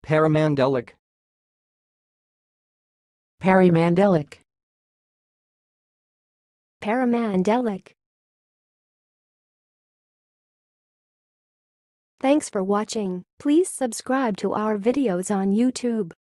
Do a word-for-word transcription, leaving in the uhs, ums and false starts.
Paramandelic. Paramandelic. Paramandelic. Thanks for watching. Please subscribe to our videos on YouTube.